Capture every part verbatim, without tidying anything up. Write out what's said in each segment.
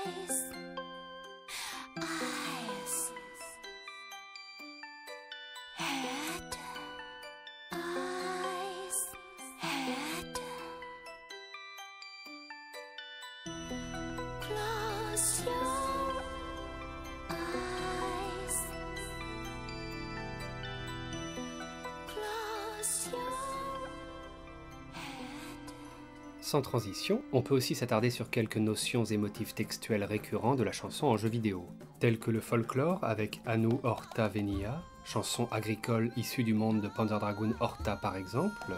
eyes, head, eyes, head. Close your eyes. Close your head. Sans transition, on peut aussi s'attarder sur quelques notions et motifs textuels récurrents de la chanson en jeu vidéo, tels que le folklore avec Anu Horta Venia, chanson agricole issue du monde de Panzer Dragoon Horta par exemple,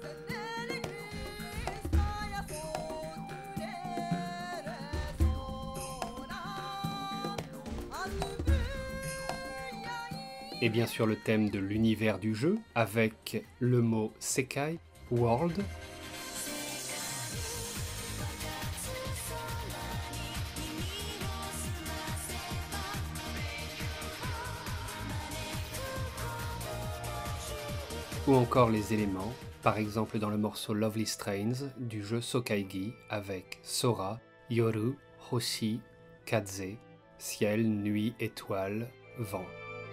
et bien sûr le thème de l'univers du jeu avec le mot Sekai, World, ou encore les éléments, par exemple dans le morceau Lovely Strains du jeu Sokaigi avec Sora, Yoru, Hoshi, Kaze, ciel, nuit, étoile, vent.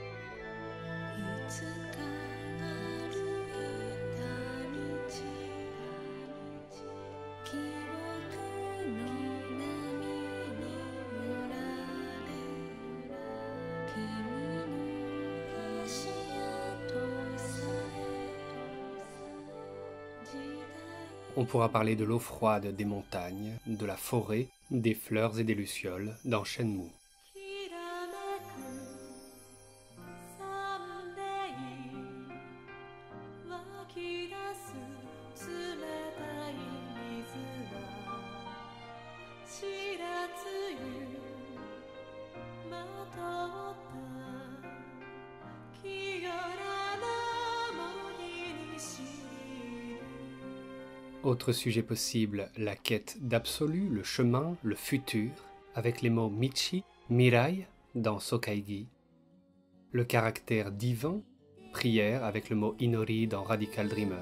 On pourra parler de l'eau froide des montagnes, de la forêt, des fleurs et des lucioles dans Shenmue. Autre sujet possible, la quête d'absolu, le chemin, le futur, avec les mots Michi, Mirai dans Sokaigi, le caractère divin, prière avec le mot Inori dans Radical Dreamer,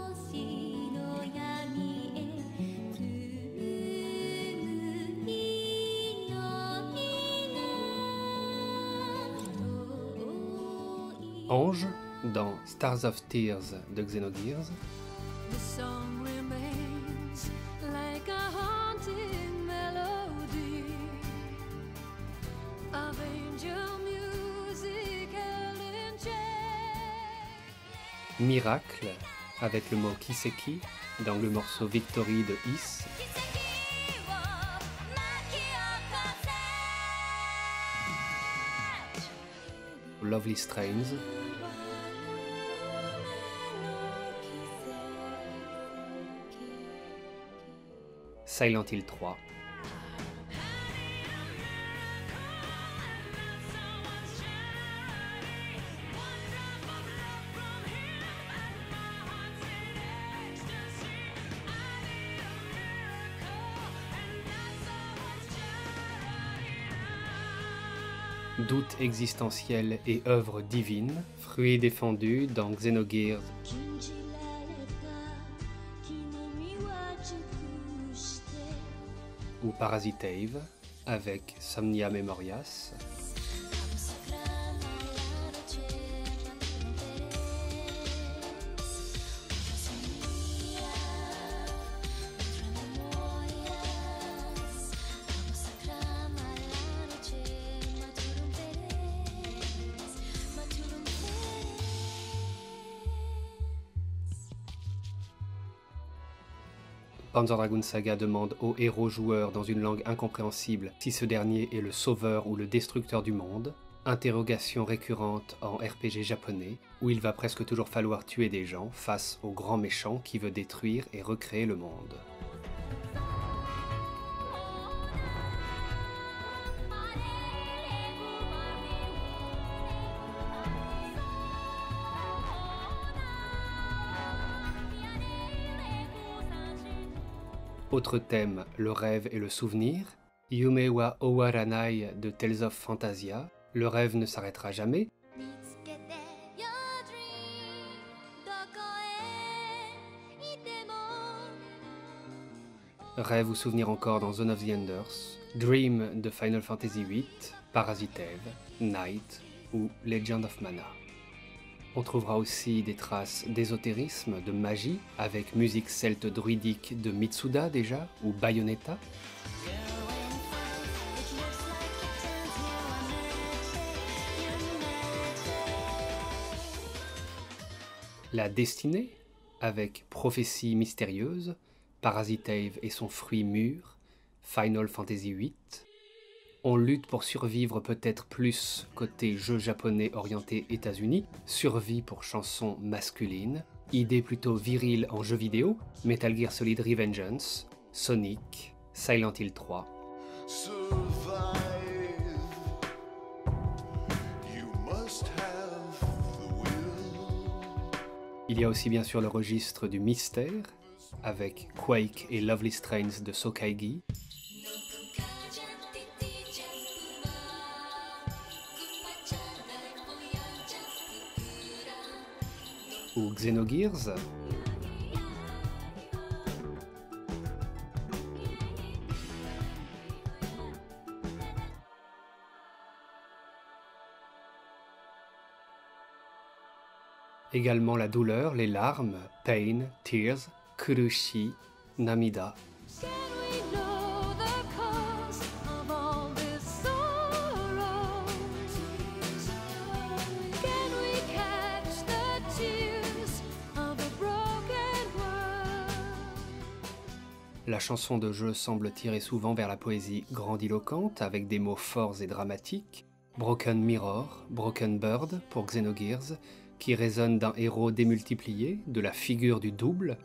ange dans Stars of Tears de Xenogears, The song remains like a haunting melody of angel music held in chains. miracle avec le mot Kiseki dans le morceau Victory de Is, Lovely Strains, Silent Hill trois, doute existentiel et œuvre divine, fruit défendu dans Xenogears, ou Parasitave avec Somnia Memorias, Panzer Dragoon Saga demande au héros joueur dans une langue incompréhensible si ce dernier est le sauveur ou le destructeur du monde. Interrogation récurrente en R P G japonais, où il va presque toujours falloir tuer des gens face au grand méchant qui veut détruire et recréer le monde. Autre thème, le rêve et le souvenir. Yume wa owaranai de Tales of Phantasia. Le rêve ne s'arrêtera jamais. Rêve ou souvenir encore dans Zone of the Enders, Dream de Final Fantasy huit, Parasite Eve, Night ou Legend of Mana. On trouvera aussi des traces d'ésotérisme, de magie, avec musique celte druidique de Mitsuda déjà, ou Bayonetta. La destinée, avec prophétie mystérieuse, Parasite Eve et son fruit mûr, Final Fantasy huit. On lutte pour survivre peut-être plus côté jeu japonais orienté États-Unis, survie pour chansons masculines, idée plutôt virile en jeu vidéo, Metal Gear Solid Revengeance, Sonic, Silent Hill trois. Il y a aussi bien sûr le registre du mystère, avec Quake et Lovely Strains de Sokaigi, ou Xenogears, également la douleur, les larmes, Pain, Tears, Kurushi, Namida. La chanson de jeu semble tirer souvent vers la poésie grandiloquente avec des mots forts et dramatiques. Broken Mirror, Broken Bird pour Xenogears, qui résonne d'un héros démultiplié, de la figure du double.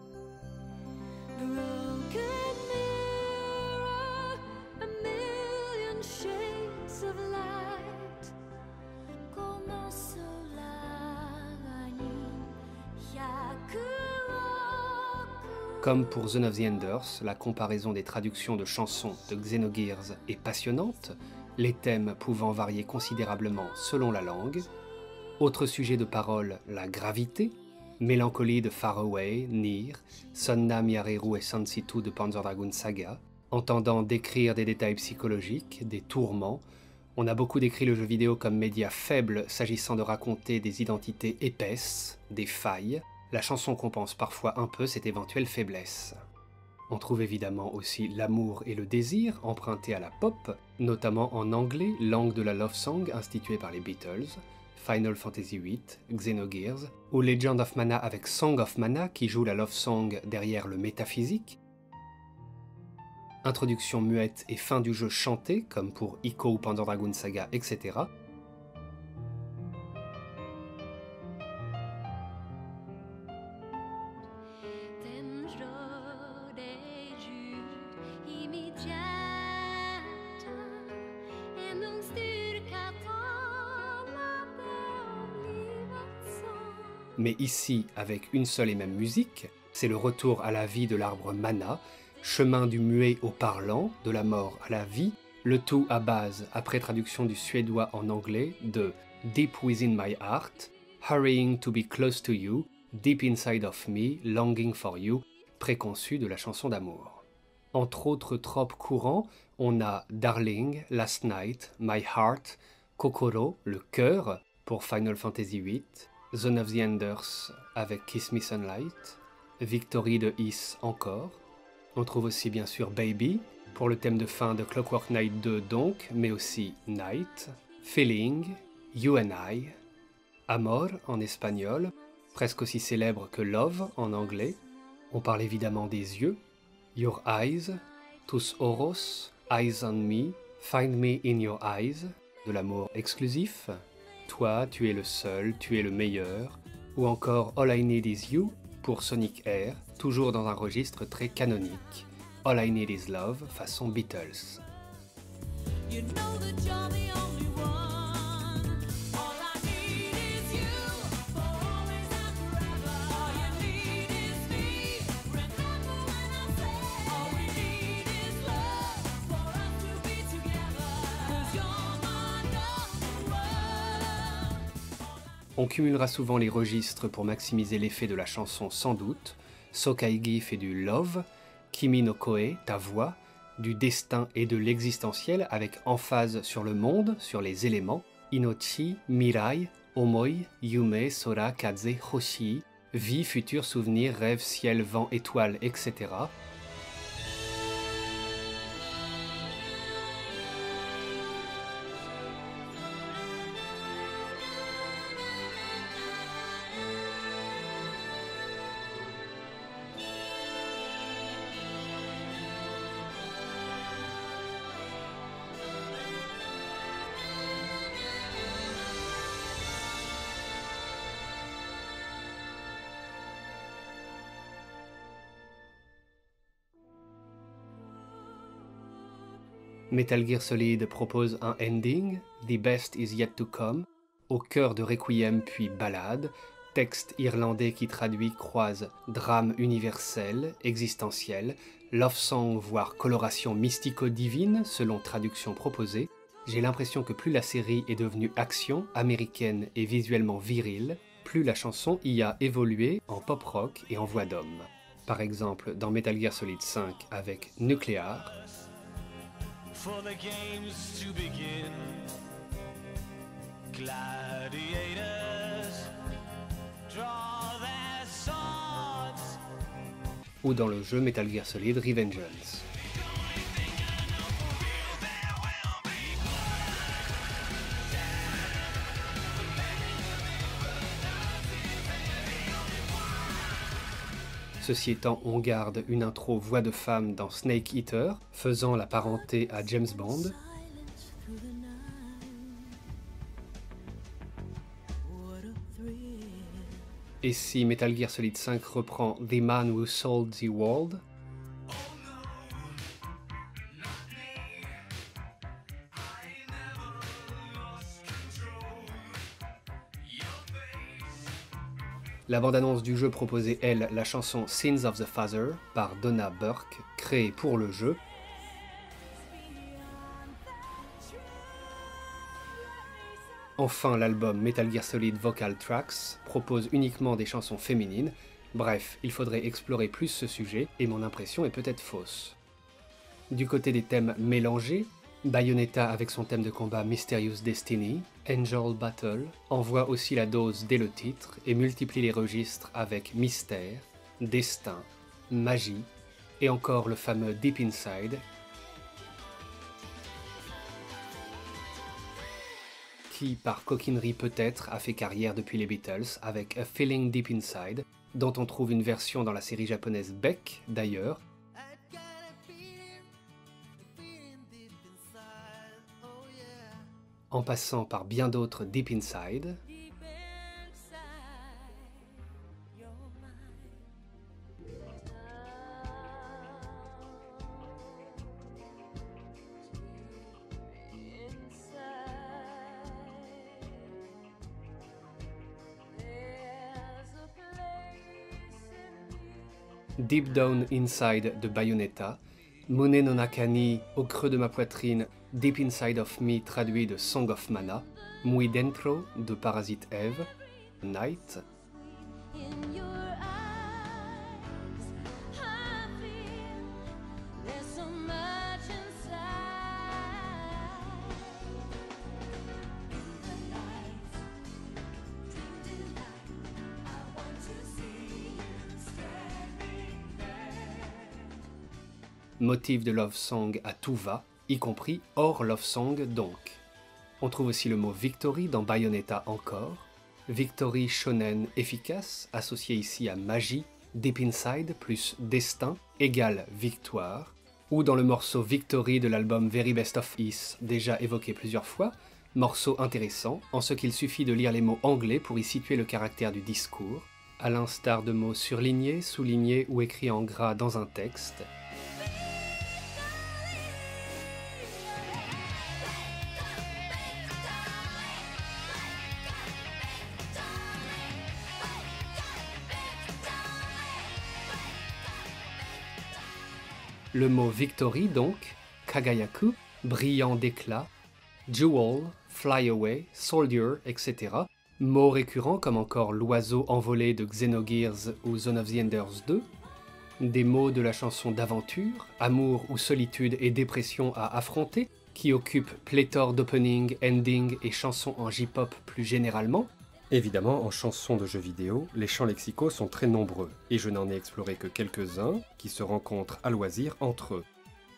Comme pour Zone of the Enders, la comparaison des traductions de chansons de Xenogears est passionnante, les thèmes pouvant varier considérablement selon la langue. Autre sujet de parole, la gravité, mélancolie de Far Away, Nier, Sonnam Yareru et Sansitu de Panzer Dragoon Saga, entendant décrire des détails psychologiques, des tourments. On a beaucoup décrit le jeu vidéo comme média faible s'agissant de raconter des identités épaisses, des failles. La chanson compense parfois un peu cette éventuelle faiblesse. On trouve évidemment aussi l'amour et le désir empruntés à la pop, notamment en anglais, langue de la love song instituée par les Beatles, Final Fantasy huit, Xenogears, ou Legend of Mana avec Song of Mana qui joue la love song derrière le métaphysique. Introduction muette et fin du jeu chantée, comme pour Ico ou Panzer Dragoon Saga, et cetera. Mais ici, avec une seule et même musique, c'est le retour à la vie de l'arbre Mana, chemin du muet au parlant, de la mort à la vie, le tout à base, après traduction du suédois en anglais, de Deep Within My Heart, Hurrying to be close to you, Deep Inside of Me, Longing for You, préconçu de la chanson d'amour. Entre autres tropes courants, on a Darling, Last Night, My Heart, Kokoro, le cœur, pour Final Fantasy huit, Zone of the Enders avec Kiss Me Sunlight, Victory de Is encore. On trouve aussi bien sûr Baby, pour le thème de fin de Clockwork Knight deux donc, mais aussi Night, Feeling, You and I, Amor en espagnol, presque aussi célèbre que Love en anglais. On parle évidemment des yeux, Your Eyes, Tus Ojos, Eyes on Me, Find Me in Your Eyes, de l'amour exclusif, Toi, tu es le seul, tu es le meilleur, ou encore All I Need Is You pour Sonic Air, toujours dans un registre très canonique, All I Need Is Love façon Beatles. You know that you're the only one. All I need is you, for always and forever. All you need is me. Remember when I said all we need is love, for us to be together. 'Cause you're my number one. On cumulera souvent les registres pour maximiser l'effet de la chanson sans doute. Sokaigi fait du love, Kimi no Koe, ta voix, du destin et de l'existentiel avec emphase sur le monde, sur les éléments. Inochi, Mirai, Omoi, Yume, Sora, Kaze, Hoshi, vie, futur, souvenir, rêve, ciel, vent, étoile, et cetera. Metal Gear Solid propose un ending, The Best Is Yet to Come, au cœur de Requiem puis ballade, texte irlandais qui traduit croise drame universel, existentiel, love song voire coloration mystico-divine selon traduction proposée. J'ai l'impression que plus la série est devenue action, américaine et visuellement virile, plus la chanson y a évolué en pop rock et en voix d'homme. Par exemple dans Metal Gear Solid cinq avec Nuclear, For the games to begin, gladiators draw their swords. Ou dans le jeu Metal Gear Solid Revengeance. Ceci étant, on garde une intro voix de femme dans Snake Eater, faisant la parenté à James Bond. Et si Metal Gear Solid cinq reprend The Man Who Sold the World, la bande-annonce du jeu proposait, elle, la chanson Sins of the Father par Donna Burke, créée pour le jeu. Enfin, l'album Metal Gear Solid Vocal Tracks propose uniquement des chansons féminines. Bref, il faudrait explorer plus ce sujet, et mon impression est peut-être fausse. Du côté des thèmes mélangés, Bayonetta avec son thème de combat Mysterious Destiny, Angel Battle, envoie aussi la dose dès le titre et multiplie les registres avec mystère, destin, magie et encore le fameux Deep Inside qui, par coquinerie peut-être, a fait carrière depuis les Beatles avec A Feeling Deep Inside, dont on trouve une version dans la série japonaise Beck d'ailleurs, en passant par bien d'autres Deep Inside. Deep inside your mind. Deep inside, there's a place in me. Deep Down Inside de Bayonetta, Mune no Nakani, au creux de ma poitrine, Deep Inside of Me traduit de Song of Mana, Muy Dentro de Parasite Eve, Night, In your eyes, I feel there's so much inside. In the night, dream delight, I want to see you standing there. motif de love song à tout va, y compris hors love song donc. On trouve aussi le mot victory dans Bayonetta encore, victory shonen efficace, associé ici à magie, Deep Inside plus destin égale victoire, ou dans le morceau Victory de l'album Very Best of Is, déjà évoqué plusieurs fois, morceau intéressant en ce qu'il suffit de lire les mots anglais pour y situer le caractère du discours, à l'instar de mots surlignés, soulignés ou écrits en gras dans un texte. Le mot victory donc, kagayaku, brillant d'éclat, jewel, fly away, soldier, et cetera. Mots récurrents comme encore l'oiseau envolé de Xenogears ou Zone of the Enders deux. des mots de la chanson d'aventure, amour ou solitude et dépression à affronter, qui occupent pléthore d'openings, endings et chansons en J-pop plus généralement. Évidemment, en chansons de jeux vidéo, les champs lexicaux sont très nombreux, et je n'en ai exploré que quelques-uns qui se rencontrent à loisir entre eux.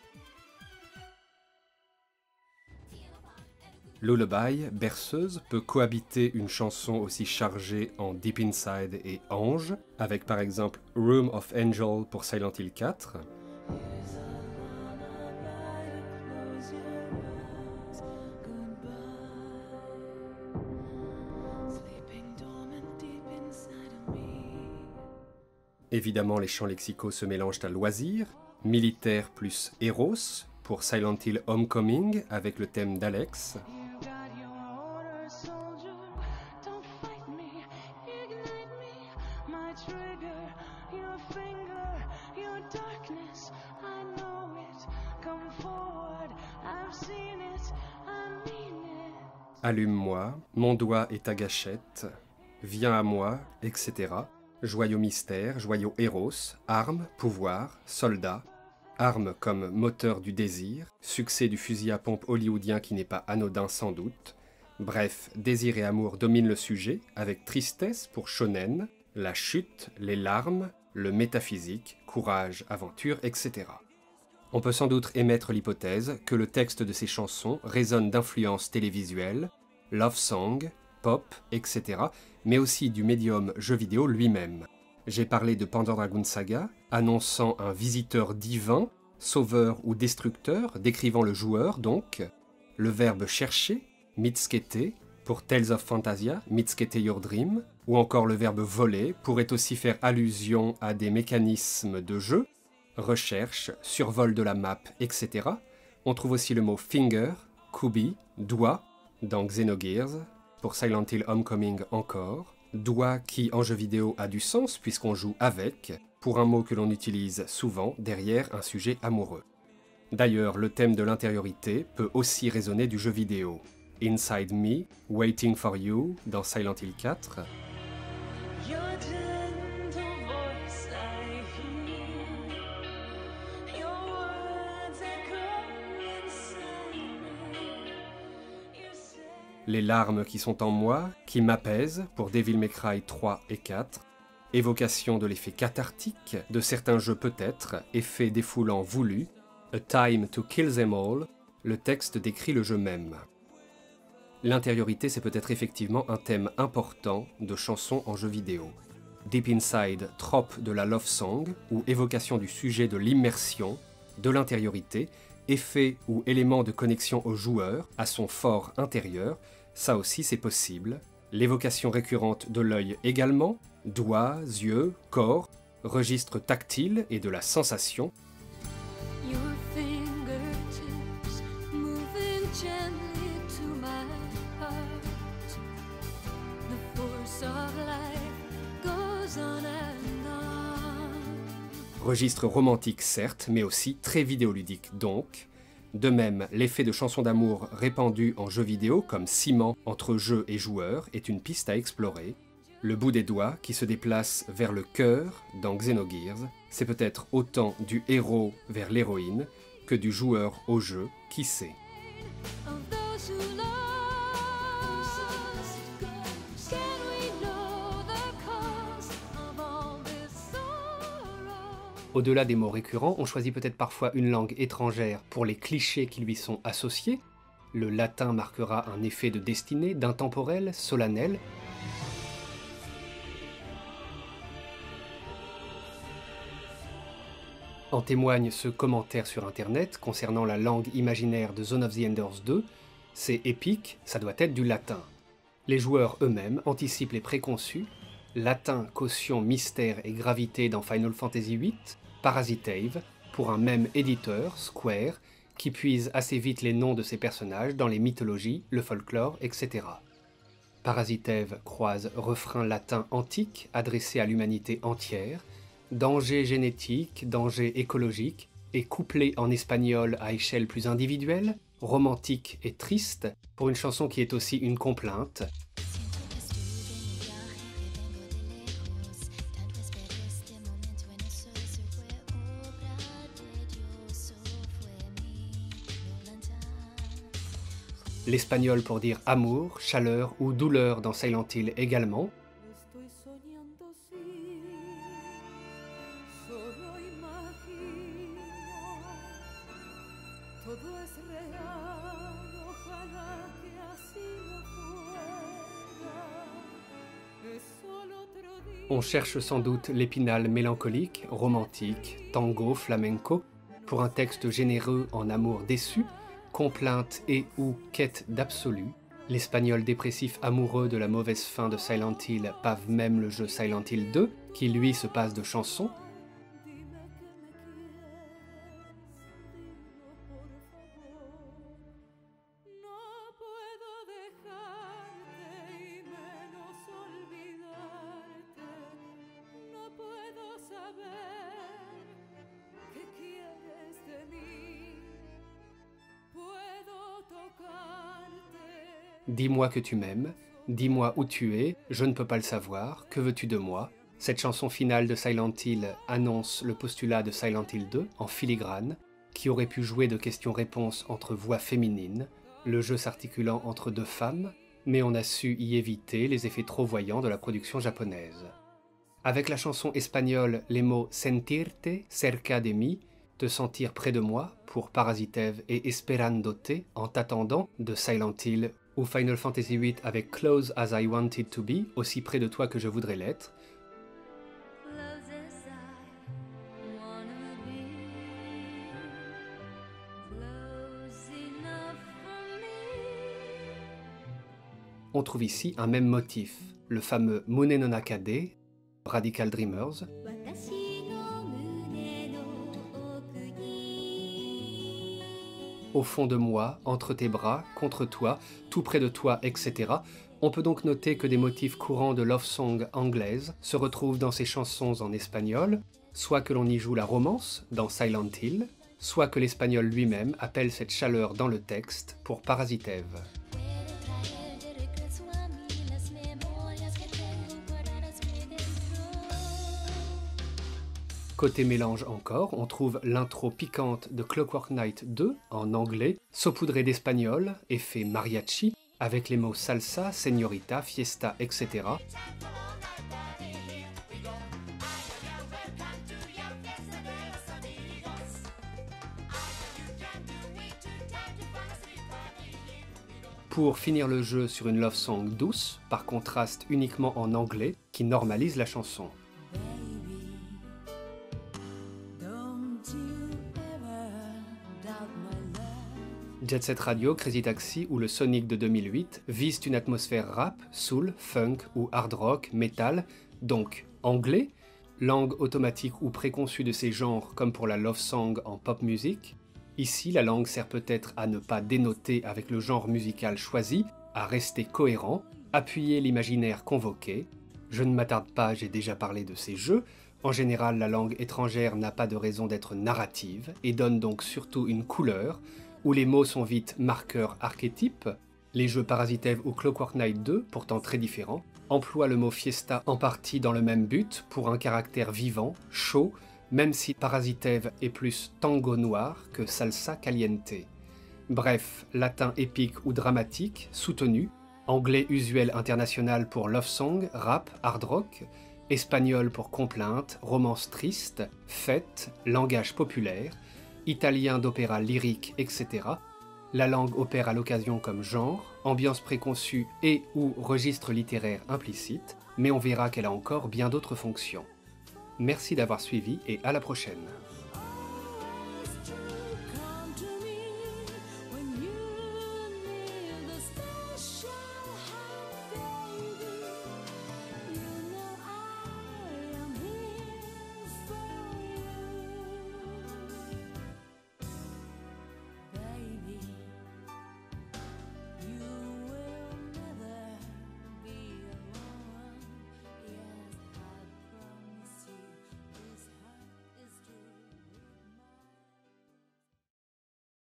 Lullaby, berceuse, peut cohabiter une chanson aussi chargée en Deep Inside et Ange, avec par exemple Room of Angel pour Silent Hill quatre, évidemment les chants lexicaux se mélangent à loisir, militaire plus Eros pour Silent Hill Homecoming avec le thème d'Alex, Allume-moi, mon doigt est ta gâchette, viens à moi, et cetera. Joyau mystère, joyau Eros, arme, pouvoir, soldat, arme comme moteur du désir, succès du fusil à pompe hollywoodien qui n'est pas anodin sans doute. Bref, désir et amour dominent le sujet, avec tristesse pour shonen, la chute, les larmes, le métaphysique, courage, aventure, et cetera. On peut sans doute émettre l'hypothèse que le texte de ces chansons résonne d'influences télévisuelles, love song, pop, et cetera, mais aussi du médium jeu vidéo lui-même. J'ai parlé de Panzer Dragoon Saga, annonçant un visiteur divin, sauveur ou destructeur, décrivant le joueur donc, le verbe chercher, mitskete, pour Tales of Phantasia, mitskete your dream, ou encore le verbe voler pourrait aussi faire allusion à des mécanismes de jeu, recherche, survol de la map, et cetera. On trouve aussi le mot finger, kubi, doigt, dans Xenogears, pour Silent Hill Homecoming encore, doigt qui en jeu vidéo a du sens puisqu'on joue avec, pour un mot que l'on utilise souvent derrière un sujet amoureux. D'ailleurs, le thème de l'intériorité peut aussi résonner du jeu vidéo. Inside Me, Waiting for You, dans Silent Hill quatre, Your gentle voice I hear, your words echo inside me. You say Les larmes qui sont en moi, qui m'apaisent, pour Devil May Cry trois et quatre, évocation de l'effet cathartique de certains jeux peut-être, effet défoulant voulu, A Time to Kill Them All, le texte décrit le jeu même. L'intériorité, c'est peut-être effectivement un thème important de chansons en jeu vidéo. Deep Inside, trope de la love song, ou évocation du sujet de l'immersion, de l'intériorité, effet ou élément de connexion au joueur, à son fort intérieur, ça aussi c'est possible. L'évocation récurrente de l'œil également, doigts, yeux, corps, registre tactile et de la sensation, your fingertips moving gently to my heart. The force of life goes on and on. registre romantique certes, mais aussi très vidéoludique donc. De même, l'effet de chansons d'amour répandues en jeux vidéo comme ciment entre jeu et joueur est une piste à explorer. Le bout des doigts qui se déplace vers le cœur dans Xenogears, c'est peut-être autant du héros vers l'héroïne que du joueur au jeu, qui sait. Of those who lost, can we know the cause of all this sorrow? Au-delà des mots récurrents, on choisit peut-être parfois une langue étrangère pour les clichés qui lui sont associés. Le latin marquera un effet de destinée, d'intemporel, solennel. En témoigne ce commentaire sur internet concernant la langue imaginaire de Zone of the Enders deux. C'est épique, ça doit être du latin. Les joueurs eux-mêmes anticipent les préconçus. Latin, caution, mystère et gravité dans Final Fantasy huit, Parasitave, pour un même éditeur, Square, qui puise assez vite les noms de ses personnages dans les mythologies, le folklore, et cetera. Parasitave croise refrain latin antique adressé à l'humanité entière, danger génétique, danger écologique, et couplé en espagnol à échelle plus individuelle, romantique et triste, pour une chanson qui est aussi une complainte. l'espagnol pour dire amour, chaleur ou douleur dans Silent Hill également, Estoy soñando, sí, solo imagino, todo es real, ojalá que así no fuera, es solo otro día. on cherche sans doute l'épinal mélancolique, romantique, tango, flamenco, pour un texte généreux en amour déçu, complainte et ou quête d'absolu. L'espagnol dépressif amoureux de la mauvaise fin de Silent Hill pave même le jeu Silent Hill deux, qui lui se passe de chansons. Dime que me quieres, dilo por favor. No puedo dejarte y menos olvidarte. No puedo saber qué quieres de mí. Puedo tocarte. Dis-moi que tu m'aimes, dis-moi où tu es, je ne peux pas le savoir, que veux-tu de moi? Cette chanson finale de Silent Hill annonce le postulat de Silent Hill deux en filigrane, qui aurait pu jouer de questions-réponses entre voix féminines, le jeu s'articulant entre deux femmes, mais on a su y éviter les effets trop voyants de la production japonaise. Avec la chanson espagnole, les mots sentirte, cerca de mí, te sentir près de moi, pour Parasitev et Esperándote, en t'attendant, de Silent Hill, ou Final Fantasy huit avec Close as I Wanted to Be, aussi près de toi que je voudrais l'être, Close as I wanna be, close enough for me. on trouve ici un même motif, le fameux Mune no Nakade, Radical Dreamers, 私の胸の奥に au fond de moi, entre tes bras, contre toi, tout près de toi, et cetera. On peut donc noter que des motifs courants de love song anglaise se retrouvent dans ces chansons en espagnol, soit que l'on y joue la romance dans Silent Hill, soit que l'espagnol lui-même appelle cette chaleur dans le texte pour Parasitev. Puedo traer de regreso a mí las memorias que tengo guardadas aquí dentro. Côté mélange encore, on trouve l'intro piquante de Clockwork Knight deux en anglais, saupoudrée d'espagnol, effet mariachi, avec les mots salsa, señorita, fiesta, et cetera. Pour finir le jeu sur une love song douce, par contraste uniquement en anglais, qui normalise la chanson. Don't you ever doubt my love. Jet Set Radio, Crazy Taxi ou le Sonic de deux mille huit visent une atmosphère rap, soul, funk ou hard rock, metal, donc anglais, langue automatique ou préconçue de ces genres comme pour la love song en pop music. Ici, la langue sert peut-être à ne pas dénoter avec le genre musical choisi, à rester cohérent, appuyer l'imaginaire convoqué. Je ne m'attarde pas, j'ai déjà parlé de ces jeux. En général, la langue étrangère n'a pas de raison d'être narrative et donne donc surtout une couleur, où les mots sont vite marqueurs archétypes. Les jeux Parasitev ou Clockwork Knight deux, pourtant très différents, emploient le mot fiesta en partie dans le même but, pour un caractère vivant, chaud, même si Parasitev est plus tango noir que salsa caliente. Bref, latin épique ou dramatique, soutenu, anglais usuel international pour love song, rap, hard rock, espagnol pour complainte, romance triste, fête, langage populaire, italien d'opéra lyrique, et cetera. La langue opère à l'occasion comme genre, ambiance préconçue et ou registre littéraire implicite, mais on verra qu'elle a encore bien d'autres fonctions. Merci d'avoir suivi et à la prochaine.